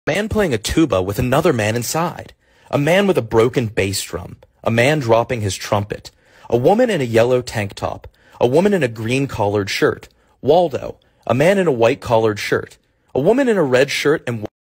man playing a tuba with another man inside, a man with a broken bass drum, a man dropping his trumpet, a woman in a yellow tank top, a woman in a green collared shirt, Waldo, a man in a white collared shirt, a woman in a red shirt and